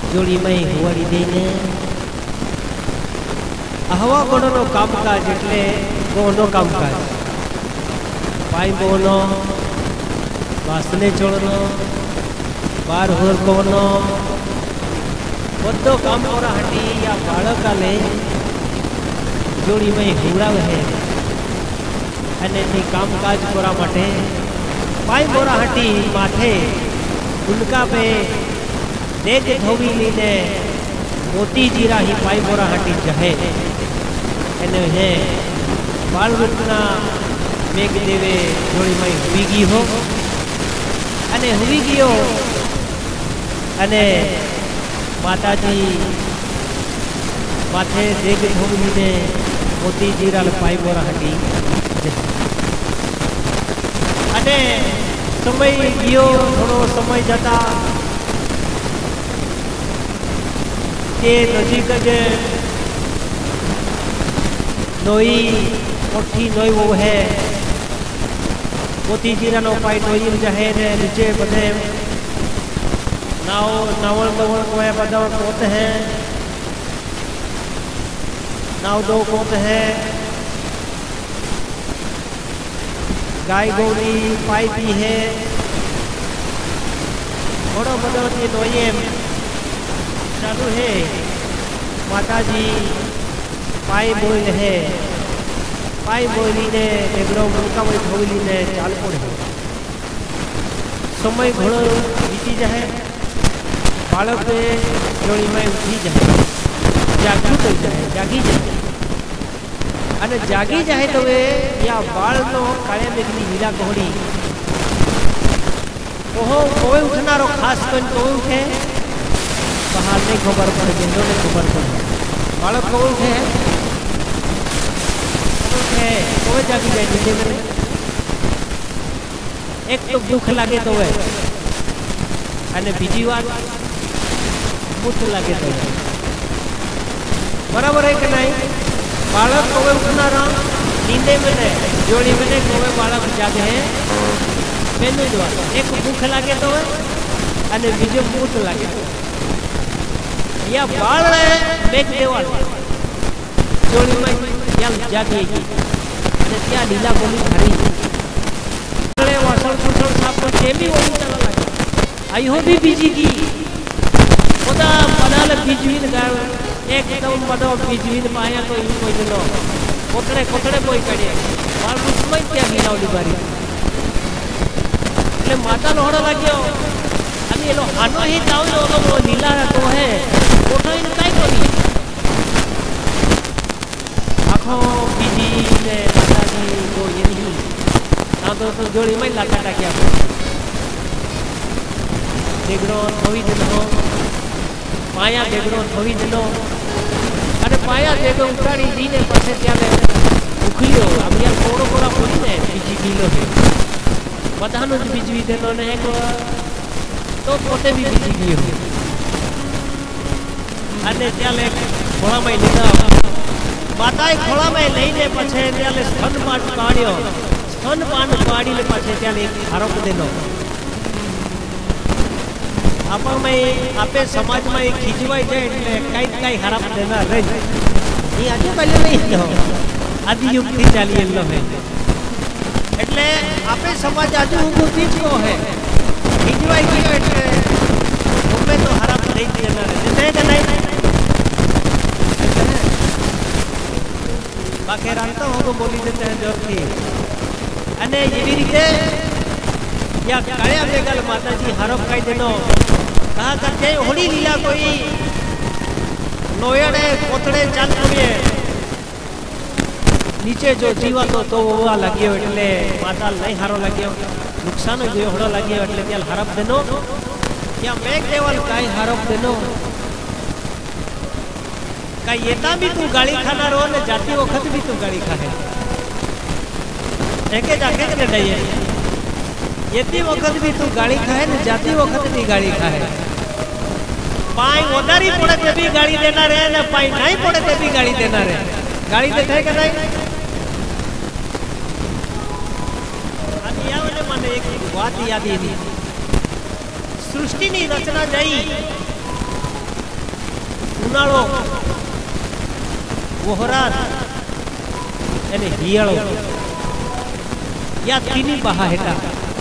जोड़ी मई हुवाड़ी देने हवा गोड़ो कामकाज एटले गोनो कामकाज पाई बोनो वासने चोड़नो बार होर कोनो बधो काम कोरा हटी या बाळकाले जोड़ी मई हुवड़ावे है अने ते कामकाज कोरा माटे पाई बोरा हटी माथे उनका पे देख धोवी लीने मोती जीरा ही पाई बोरा हटी जहे एने है बाल रूपना मेघ देवे जोड़ी मई हुई गई हो अने हुई गयो अने माताजी माथे देख धोवी लीने मोती जीरा पाई बोरा हटी अने समय गयो थोड़ो समय जता के नजीक ज नोई मोटी नोई वो है मोती जीरा नो पाई नोई जहे ने नीचे बधे नाव नावल दवल को है बदव कोत है नाव दो कोत है गाय गौरी पाई भी है बड़ो बदवती नोई चालू है माताजी पाई बोल है पाई बोली ने एगड़ो मुनका वही धोली ने चाल पड़े समय घणो बीती जाए बालक जोड़ी में उठी जाए जागृत हो जाए जागी जाए अने जागी जाए तो वे या बाल नो काया मेघनी हीरा कोहड़ी ओहो कोई उठनारो खास कोई कोई उठे बाहर नहीं खबर पड़े जिंदो ने खबर पड़े बालक को उठे कोई जागी जाए नीचे में एक तो दुख लगे तो वे अने बीजी बात मुठ लगे तो वे बराबर है कि नहीं बालक को उठना रहा नींदे में ने जोड़ी में ने कोई बालक जागे है मैंने जो एक दुख लगे तो वे अने बीजो मुठ लगे तो या बाल मेघ देवाल जोड़ी में या जागेगी अने त्या लीला बोली हरी अरे वासण कुसण साफ को चेली बोली चला लगा आई हो भी बीजी की ओदा पदाल बीजवीन गाय एकदम बड़ो बीजवीन पाया तो इन कोई दिनो कोतड़े कोतड़े कोई करे बाल उसमें क्या हीरा वाली बारी એટલે માતા લોહડો लाग्यो અને એનો હાનો હી જાવ નો લીલા તો હે फोटो इन काई कोनी आखो बीजी ने माताजी को ये नहीं ना तो जोड़ी में लाटा टाकिया देगड़ो थोड़ी दिनो पाया देगड़ो थोड़ी दिनो अरे पाया देगो उतारी दीने पासे त्याले उखलियो अब यार कोड़ो कोड़ा खोली ने बीजी गीलो है बधानो ज बीजवी देनो ने एक तो पोते भी बीजी गयो अने त्याले खोला में लीधा माताए खोला में लईने पछे त्याले स्तनपान काढ्यो स्तनपान काढीने पछे त्याले आरोप देनो आपा में आपे समाज में खींचवाई जाए એટલે કઈ હરાપ દેના રે એ આજે પહેલે નહીં હતો આદિ યુગ થી ચાલી એલો હે એટલે આપે સમાજ આજુ ઉભો ખીચકો હે ખીચવાઈ ગયો એટલે ઉમે તો હરાપ નહીં દેના રે કે નહીં बाकी रांता हो तो बोली देते हैं जोर की अने ये भी रीते या काया बेगल माताजी हरफ काई देनो कहा करते होड़ी लीला कोई नोयड़े कोतड़े चाल पड़े नीचे जो जीवा तो वो लगियो એટલે माता नहीं हारो लगियो नुकसान जो होड़ो लगियो એટલે त्याल हरफ देनो या मेघ देवल काई हरफ देनो कई येता भी तू गाड़ी खाना रो ने जाती वक्त भी तू गाड़ी खा है एके जाके के नहीं है येती वक्त भी तू गाड़ी खाए ने जाती वक्त भी गाड़ी खाए पाई ओदारी पड़े ते भी गाड़ी देना रे ने पाई नहीं पड़े ते भी गाड़ी देना रे गाड़ी देते है कि नहीं अब या वाले माने एक बात याद ही नहीं सृष्टि नी रचना जाई ઉનાળો વહોરાત અને હિયાળો या तीनी बहा हेटा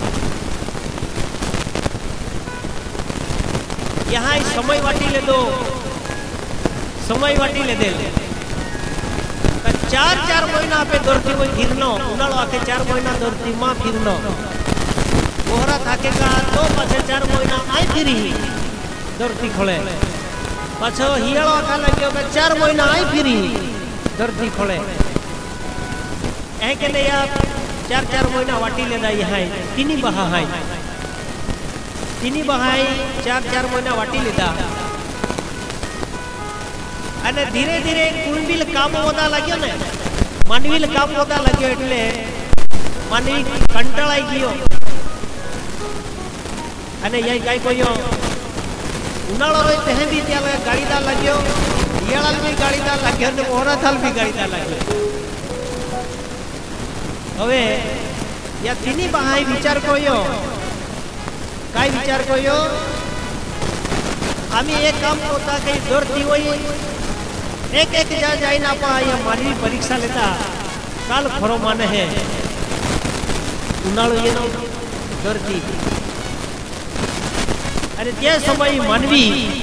यहाँ समय वाटी ले दो समय वाटी ले दे 4 महीना पे दौड़ती हुई फिरनो उनाळो आके 4 महीना दौड़ती माँ फिरनो वोहरा थाके का तो पाछे 4 महीना आई फिरी दौड़ती खोले पाछो हियाळो आका लग्यो के 4 महीना आई फिरी दौड़ती खोले ऐ के ले या 4 महीना वाटी लेदा यहाँ तीनी बहा है तीनी बहा 4 महीना वाटी लेदा अने धीरे धीरे कुंडील काम होता लग्यो ने मानवील काम होता लग्यो એટલે मानवी कंटाळाई गयो अने यही काई कोयो उनाळो रे तहे भी त्या गाड़ीदार लग्यो हियाळाल भी गाड़ीदार लग्यो ने ओराथाल भी गाड़ीदार लग्यो हवे या तीनी बहाई विचार कोयो काय विचार कोयो आम्ही एक काम होता कई दौड़ती हुई एक जा जाई ना पा या मानवी परीक्षा लेता काल खरो माने है उनाळो येनो दौड़ती अरे त्या समय मानवी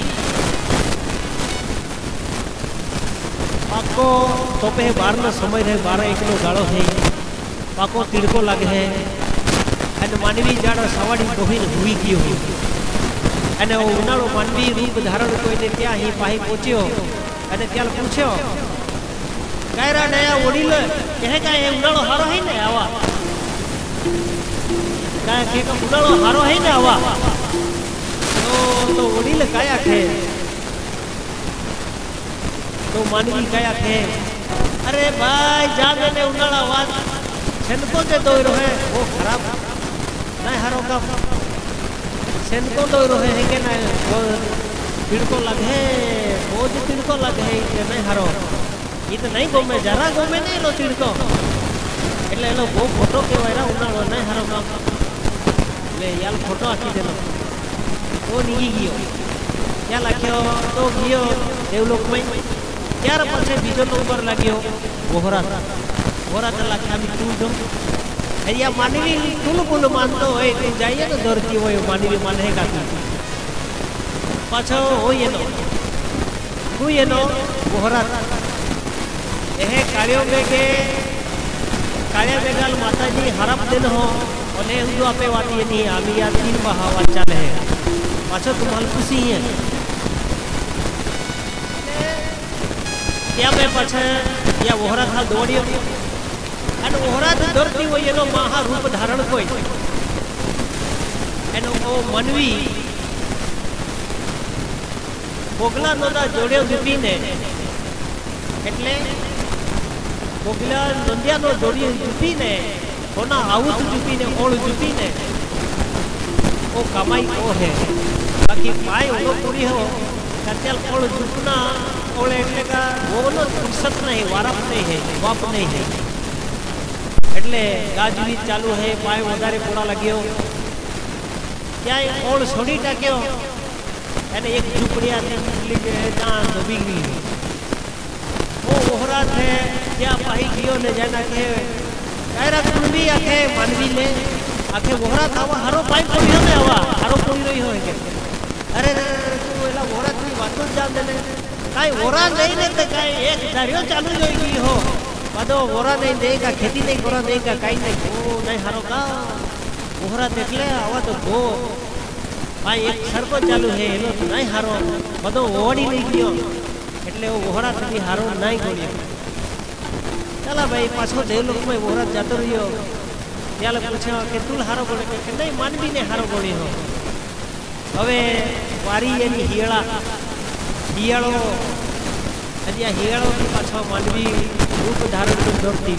पाको तोपे 12 नो समय रहे 12-1 नो गाळो है पाको तिड़को लगे है अने मानवी जाड़ो सवाड़ी दोहीन हुई गयो अने उनाळो मानवी रूप धारण कोईने त्या ही पाही पहुंच्यो अने त्याल पूछ्यो कायरा नया ओडील कहे का ए उनाळो हारो है ने आवा का के का उनाळो हारो है ने आवा तो ओडील काया थे तो मानवी काया थे अरे भाई जाने ने उनाळा वात सेनको जे दोयरो है वो खराब नहीं हारो का सेनको दोयरो है के ना वो तिड़को लगे वो जो तिड़को लगे के नहीं हारो ये तो नहीं गोमे जरा गोमे नहीं लो तिड़को એટલે એનો બહુ ફોટો કહેવાય રા ઉનાળો નહીં હારો કામ એટલે યાર ફોટો આખી દેલો તો નીકળી ગયો ત્યાં લખ્યો તો ગયો દેવલોકમાં ત્યાર પછી બીજો નંબર લાગ્યો વહોરાત वोरात लखा भी तू जो या मानवी तुल पुल मानतो है तू जाइए तो दौड़ती हो मानवी माने का पाछो हो ये नो वोरात एहे कार्यों में के कार्य बेगाल माताजी हरप दिन हो ओने उदो आपे वाटी नहीं आमी या 3 बहावा चले है पाछो तुम्हाल खुशी है क्या मैं पाछे या वोरात हाल दौड़ियो અને ઓહરાત દોડતી હોય એનો મહા રૂપ ધારણ કોઈ એનો ઓ મનવી બોગલા નોંધા જોડ્યો જુપીને એટલે બોગલા નોંધ્યાનો જોડ્યો જુપીને કોના આવું જુપીને ઓળ જુપીને ઓ કમાઈ ઓ હે બાકી પાય ઓલો પૂરી હો અત્યારે ઓળ જુપના ઓળે એટલે કા ઓનો ફુરસત નહીં વારપ નહીં હે બાપ નહીં હે એટલે ગાજવીજ ચાલુ है पाय વધારે પોડા લાગ્યો ત્યાં ઓળ છોડી ટાક્યો અને એક ઝૂંપડિયા નીકળી કે ત્યાં ડૂબી ગઈ वो ओहरात है क्या पाही गयो ने जाना के कायरा कुंबी आखे मानवी ले आखे ओहरात आवा हारो पाई पोड़ियो ने आवा हारो पोड़ी रही हो के अरे तू एला ओहरात की बात जान देने काई ओरा नहीं ने तो काई एक दारियो चालू जोई गई हो बदो ओरा नहीं देगा खेती नहीं करा देगा काई नहीं ओ नहीं हारो का ओहरा देखले आवा तो गो भाई एक सरको चालू है एलो तो नहीं हारो बदो ओडी नहीं गयो એટલે वो ओहरा थी हारो नहीं गोलियो चला भाई पाछो देवलोक में ओहरा जातो रहियो त्याले पूछ्यो के तू हारो गोळे के नहीं मानवी ने हारो गोळी हो હવે વારી એની હિયાળો અજ્યા હિયાળો થી પાછો માનવી રૂપ ધારણ કરી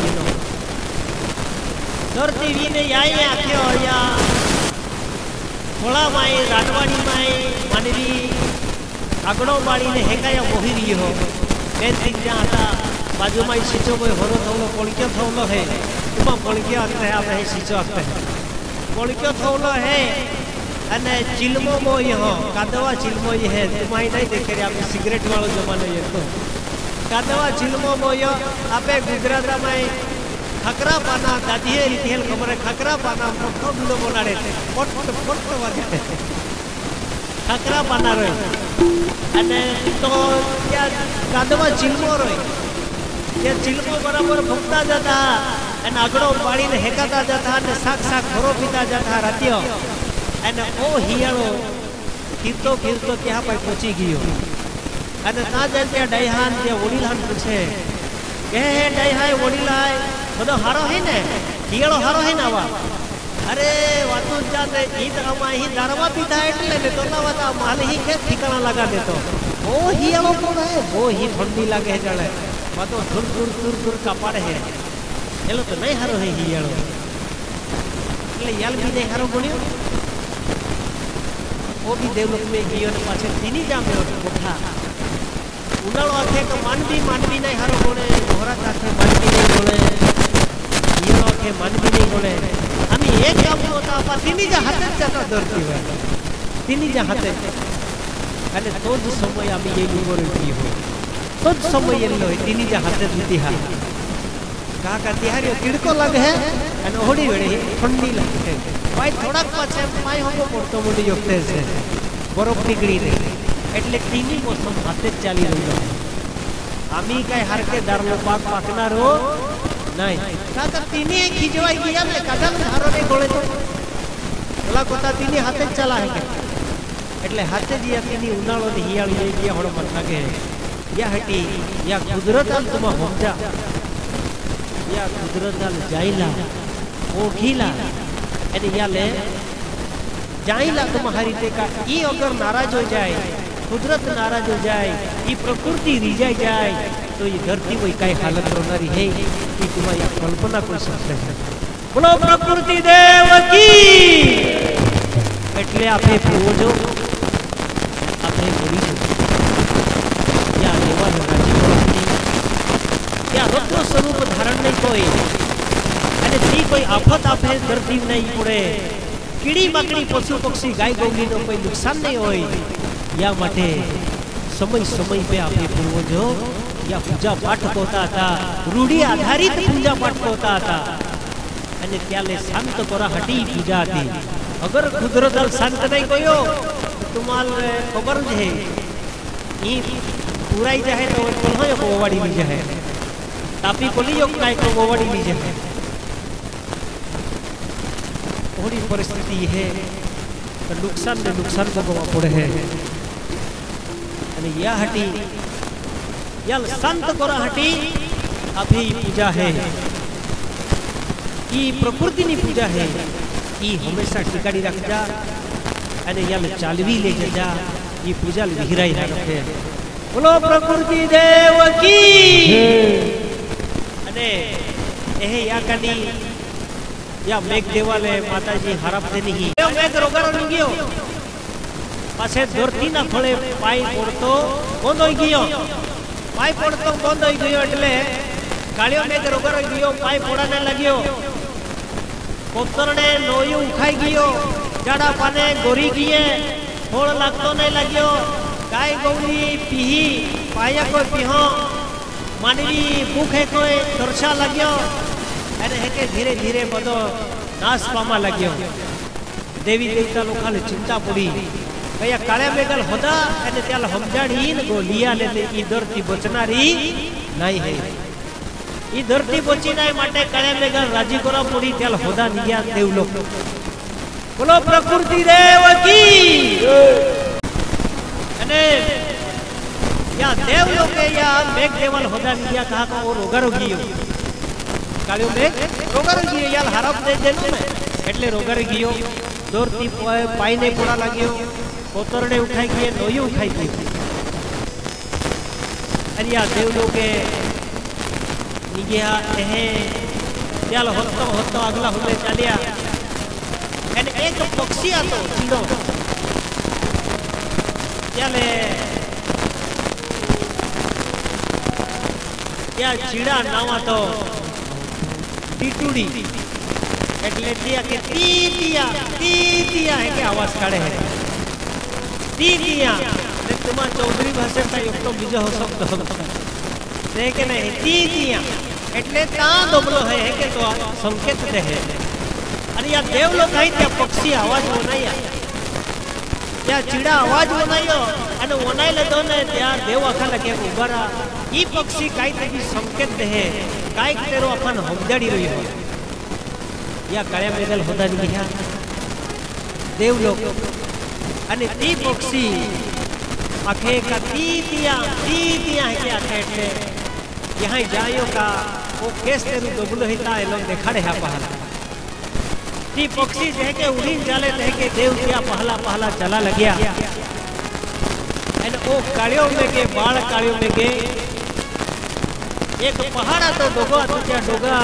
દોડતી વીને યાય આખ્યો યા થોડા માય રાડવાડી માય માનવી આગળો બાળીને હેકાયા મોહી રહ્યો हो बेन सिंह ज्યાં હતા બાજુમાં સીચો કોઈ હોરો થવલો પોળક્યો થવલો હે એમાં પોળક્યો આખરે આપણે સીચો આખરે પોળક્યો થવલો હે अने चिलमो मो हो कादवा चिलमो ये है तुम्हारी नहीं देखे रे आप सिगरेट वालों जमाने ये तो कादवा चिलमो मो यो आपे गुजरात में खकरा पाना दादी है रीतिहल खबर है खकरा पाना मोटो बिलो बनाड़े पोट पोट वागे खकरा पाना रहे अने तो क्या कादवा चिलमो रहे क्या चिलमो बराबर भक्ता जाता अने आगड़ो पाड़ी ने हेकाता जाता अने साक साक घरो पीता जाता रातियो अने ओ हियाळो कीरतो कीरतो त्या पर पहुंची गयो अने ता जन त्या डायहान त्या वडीलान पूछे के डायहाय वडीलाय बडो हारो है ने हियाळो हारो है ना वा अरे वातो जाते ई त अमा ही दारवा पीता એટલે ને તોલાવાતા માલ ही के ठिकाना लगा देतो ओ हियाळो कोण है वो ही ठंडी लागे जळे वातो दूर दूर दूर दूर का पाड़े है एलो तो नहीं हारो है हियाळो એટલે याल भी नहीं हारो बण्यो वो भी देवलोक में गयो ने पाछे तीनी जामे उठा उनाळो आखे के मानवी मानवी नहीं हारो बोले घोरा आखे मानवी नहीं बोले ये आखे मानवी नहीं बोले आमी एक काम होता आपा तीनी जा हाथे जाता दरती है तीनी जा हाथे अने तो ज समय आमी ये लीवर की हो तो ज समय ये लो तीनी जा हाथे दीती हा का का तिहारी किड़को लग है अने ओडी वेड़े ठंडी लगे भाई थोड़ा पाछे पाय होको पड़तो मोडी वखते से बरफ निकली रे એટલે તીની મોસમ હાથે જ ચાલી રહ્યો આમી કઈ હરકે દારનો પાક પાકનારો નહીં કાકા તીની ખીજવાઈ ગયા ને કાકા ધારો ને ગોળે તો ઓલા કોતા તીની હાથે જ ચાલા હે એટલે હાથે જ તીની ઉનાળો ને હિયાળી લઈ ગયા હોડ મત લાગે યા હટી યા કુદરતલ तुम સમજા યા કુદરતલ જાઈલા ઓખીલા અને યા ले जाइला तुम्हारी टेका ई अगर नाराज हो जाए कुदरत नाराज हो जाए ये प्रकृति रिजाई जाए तो ये धरती वही कई हालत रोनारी है कि तुम्हारी कल्पना कर सकते हैं बोलो प्रकृति देव की એટલે આપણે પૂર્વજો આપણે બોલી या देवा राजी कोनी या रुद्र स्वरूप धारण नहीं कोई અને તી કોઈ આફત આપે ધરતી નહીં પડે कीड़ी मकड़ी पशु पक्षी गाय गौली नो कोई नुकसान नहीं होय या माटे समय समय पे आपने पूर्वजो या पूजा पाठ होता था रूढ़ी आधारित पूजा पाठ होता था अने त्याले शांत कोरा हटी पूजा थी अगर कुदरत शांत नहीं कोयो तुमाल खबर है ई पूराई जाए तो कोल्हो को ओवाड़ी ली जाए तापी कोलियो काय को ओवाड़ी ली जाए थोड़ी परिस्थिति है तो नुकसान भोगवा पड़े है या हटी या संत कोरा हटी अभी पूजा है ई प्रकृति नी पूजा है ई हमेशा टिकाड़ी रख जा अने या चालवी ले जा ये पूजा विहराई रखे बोलो प्रकृति देव की अने एहे या कनी या मेघ देवाले माताजी हरप थे नहीं यो मेघ रोगारो नहीं गयो पाछे धरती ना फळे पाई पड़तो बोंदोई गयो पाई पड़तो बोंदोई गयो એટલે કાળિયો મેઘ રોગારો ગયો પાઈ પોડાને લાગ્યો કોતરને નોયું ઉખાઈ ગયો જાડા પાને ગોરી ગયે ફોળ લાગતો નહીં લાગ્યો ગાય ગૌરી પીહી પાયા કોઈ પીહો માનવી ભૂખે કોઈ તરછા લાગ્યો अरे है के धीरे धीरे बदो नाश पामा लग्यो देवी देवता लोकाले चिंता पड़ी कया काळे मेघल होदा अने त्याल समजाणी ने गो लिया ले ई धरती बचनारी नहीं है ई धरती बची नहीं माटे काळे मेघल राजी कोरा पड़ी त्याल होदा निया देवलोक बोलो प्रकृति देव की अने या देवलोक या मेघ देवल होदा निया कहा को रोगारो गयो काळियो मेघ रोगारो गयो यार हरप दे देनो ने એટલે રોગારો ગયો દોરતી પાઈ ને પોડા લાગ્યો કોતરડે ઉઠાઈ ગયે નોયું ઉઠાઈ ગયું અરિયા દેવલોકે નિગ્યા એહે ચાલ હોતો આગલા હુલે ચાલ્યા અને એક પક્ષી હતો ચીડો ચાલે ત્યાં ચીડા નામ હતો ટીટુડી એટલે ત્યાં કે તીતિયા है કે आवाज काढे है તીતિયા ને तुम्हा चौधरी भाषेचा एकटो બીજો શબ્દ છે કે નહીં તીતિયા એટલે તા દબલો है કે તો સંકેત દે है અને યા દેવલોક है ત્યાં પક્ષી आवाज બનાયા ત્યાં ચીડા आवाज બનાયો અને ઓનાઈ લેતો ને ત્યાં દેવ આખા લગે ઉભરા ઈ પક્ષી કાઈ તકી સંકેત દે है કાઈ તેરો अपन સમજાડી રહ્યો या काळ्या मेघल होता निघ्या देवलोक અને ती पक्षी आखे का तीतिया है के आखे એટલે यहाँ जायो का वो केस तेरू डबलो हिता ए लोग देखाड़े हा पहला ती पक्षी जे के उड़ी जाले ते के देव क्या पहला चला लगिया एन ओ काळियो में के बाळ काळियो में के एक पहाड़ा तो डोगा तुझ्या डोगा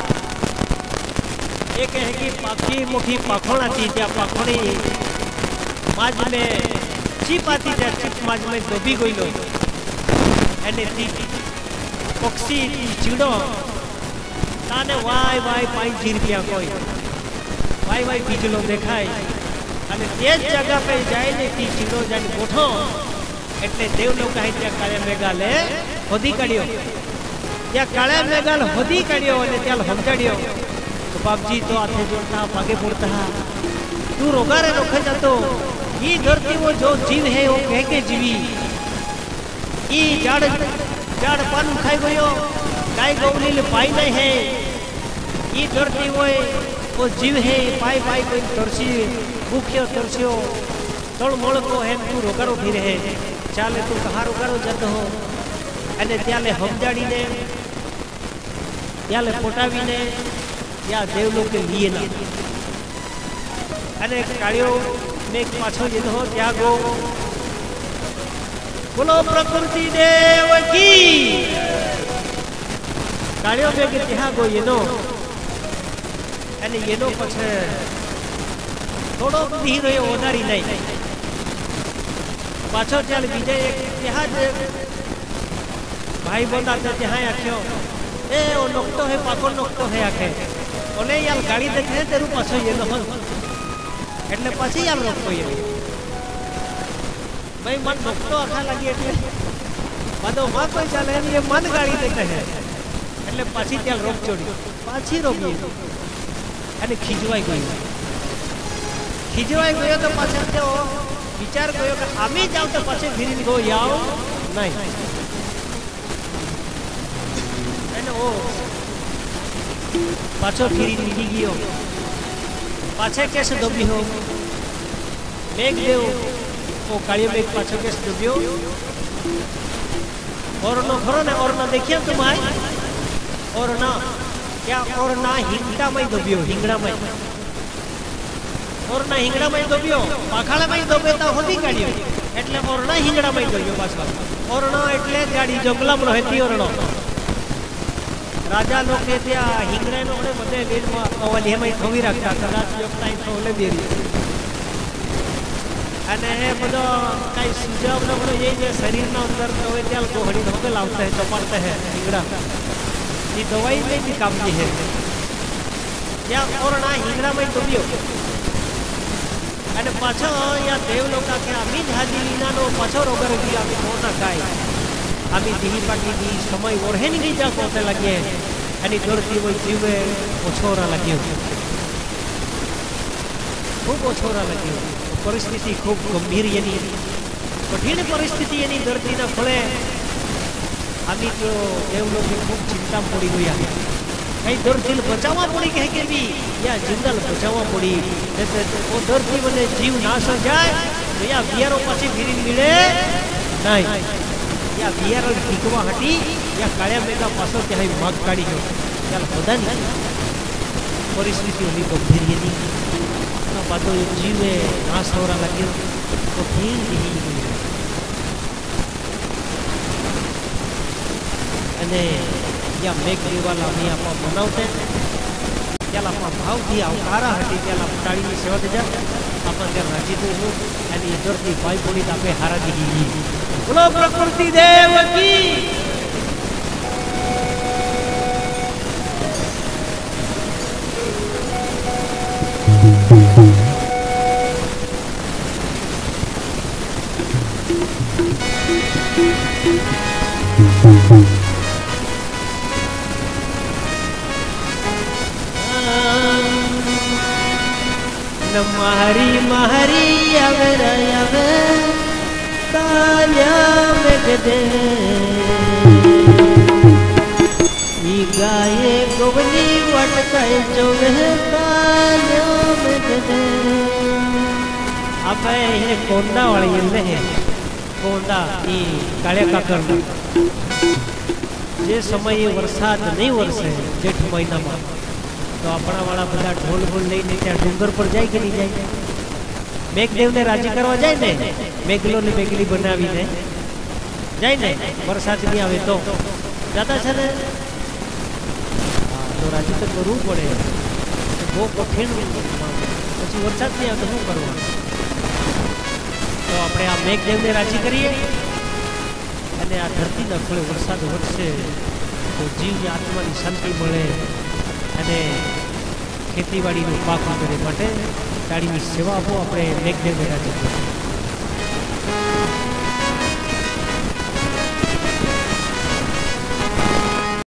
एक है कि पाखी मुखी पाखोड़ा थी त्या पाखोड़ी माज में चीप आती त्या चीप माज में डूबी गई लो एने थी पक्षी चीड़ो ताने वाई पाई जीर पिया कोई वाई बीजलो देखाय अने तेज जगह पे जाए ने थी चीड़ो जाने गोठो એટલે દેવ લોકો કહે ત્યાં કાળે મેઘાલે હોદી કાઢ્યો ત્યાં કાળે મેઘાલ હોદી કાઢ્યો અને ત્યાં સમજાડ્યો तो बापजी तो हाथे जोड़ता आगे बढ़ता तू रोगारे रोखे जातो ये धरती वो जो जीव है वो कह के जीवी ये जाड़ पान खाई गयो गाय गौली ले पाई नहीं है ये धरती वो जीव है पाई कोई तरसी भूख्यो तरसियो तड़ मोड़ को है तू रोगारो भी रहे चाले तू कहाँ रोगारो जातो हो अने त्याले हमजाड़ी ने त्याले पोटावी ने या देवलोक के लिए ना अरे काळियो में पाछो जिन हो त्यागो बोलो प्रकृति देव की काळियो में के त्यागो येनो अने येनो पछे थोड़ो धीरो ये ओदारी नहीं पाछो चल बीजे एक त्याज भाई बोला तो त्याहा आख्यो ए ओ नोक्तो है पाको नोक्तो है आखे ओले यार गाड़ी देखे तेरू पाछो ये न એટલે પછી યાર રોકતો એ ભાઈ મન રોકતો આખા લાગી એટલે બાદો માં કોઈ ચાલે એ મન ગાડી દેખે છે એટલે પાછી ત્યાં રોક ચોડી પાછી રોકી અને ખીજવાઈ ગયો તો પાછો તેઓ વિચાર કર્યો કે આમે જાવ તો પાછે ફરીને ગો આવ નહીં અને ઓ पाछो फिरी निकली गयो पाछे कैसे डूबी हो मेघ देव वो काळियो मेघ पाछो कैसे डूबियो और ना देखिए तुम आए और ना क्या और ना हिंगड़ा में डूबियो हिंगड़ा में और ना हिंगड़ा में डूबियो पाखाड़ा में डूबेता होती काढियो એટલે और ना हिंगड़ा में डूबियो पाछो और ना એટલે ગાડી જંગલા માં રહેતી और ना राजा लोग के त्या हिंगड़े नोड़े बदे लीड में अवली में थोवी रखता कदाच योगता ही थोले बेरी अने है बदो कई सुझाव न बनो ये जो शरीर ना अंदर तो वे त्याल गोहड़ी धोके लावते हैं चपाते हैं हिंगड़ा ये दवाई में भी काम की है या और ना हिंगड़ा में डूबियो अने पाछो या देव लोग के आमी झाजी लीना नो पाछो रोगर की आमी कोना काय आमी दिही पाटी दी समय ओरहे नहीं जा कोते लगे अनि धरती वो जीवे ओछोरा लगे खूब ओछोरा लगे परिस्थिति खूब गंभीर यानी कठिन परिस्थिति यानी धरती ना फळे आमी तो देव लोग खूब चिंता पड़ी गया कहीं धरती बचावा पड़ी कहे के भी या जंगल बचावा पड़ी जैसे वो धरती बने जीव नाश हो जाए तो या बियारो पाछी फिरी मिले नहीं या बियार टीकवा हटी या काळ्या मेघा पासो त्याही माग काढी गयो त्याला होदा नहीं परिस्थिति होली गंभीर यानी तो बातो जीवे नाश होरा लगे तो फिर दिही अने या मेघ देवाला मी आपा बनावते त्याला आपा भाव थी आवकारा हटी त्याला टाळीनी सेवा देजा आपण त्या राजी तो आणि इधरती पाय पोळी आपे हारा दिही बोलो प्रकृति देव की महरी महरी अगर अगर ताल्या मेघदे ई गाये गोवनी वटकाय जोवे ताल्या मेघदे आप ये कोंडा वाली इल्ले है कोंडा ई काळे काकर जे समय वरसाद नहीं वरसे जेठ महीना में तो अपना वाला बधा ढोल बोल लईने त्या डूंगर पर जाए कि नहीं जाए मेघदेव ने राजी करवा जाए ने मेघलो ने मेघली बनावी ने जाए ने वरसाद नहीं आवे तो जाता छे ने तो राजी तो करવું પડે બહુ કઠિન પછી વરસાદ નહીં આવે તો શું કરવું તો આપણે આ મેઘદેવ ને રાજી કરીએ અને આ ધરતીના ખોળે વરસાદ વરસે તો જીવની આત્માની શાંતિ મળે અને ખેતીવાડીનું પાક કરે માટે તાળીની સેવા આપો આપણે મેઘદેવને રાજી કરીએ।